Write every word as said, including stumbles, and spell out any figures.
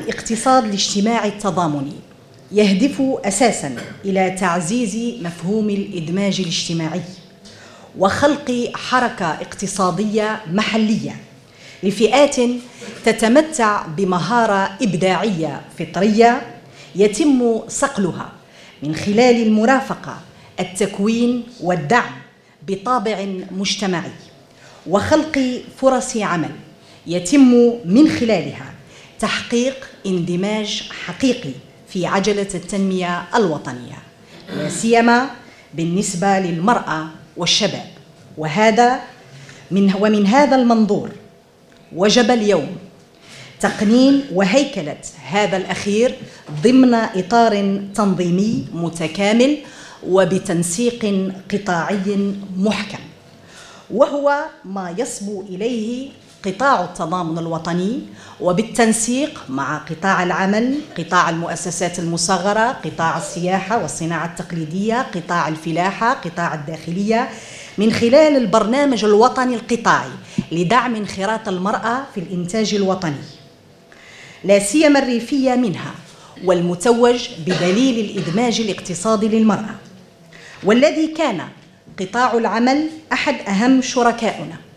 الاقتصاد الاجتماعي التضامني يهدف أساساً إلى تعزيز مفهوم الإدماج الاجتماعي وخلق حركة اقتصادية محلية لفئات تتمتع بمهارة إبداعية فطرية يتم صقلها من خلال المرافقة، التكوين والدعم بطابع مجتمعي، وخلق فرص عمل يتم من خلالها تحقيق اندماج حقيقي في عجلة التنمية الوطنية، لا سيما بالنسبة للمرأة والشباب. وهذا من ومن هذا المنظور وجب اليوم تقنين وهيكلة هذا الأخير ضمن إطار تنظيمي متكامل وبتنسيق قطاعي محكم، وهو ما يصبو إليه قطاع التضامن الوطني، وبالتنسيق مع قطاع العمل، قطاع المؤسسات المصغرة، قطاع السياحة والصناعة التقليدية، قطاع الفلاحة، قطاع الداخلية، من خلال البرنامج الوطني القطاعي لدعم انخراط المرأة في الإنتاج الوطني، لا سيما الريفية منها، والمتوج بدليل الإدماج الاقتصادي للمرأة، والذي كان قطاع العمل أحد أهم شركائنا.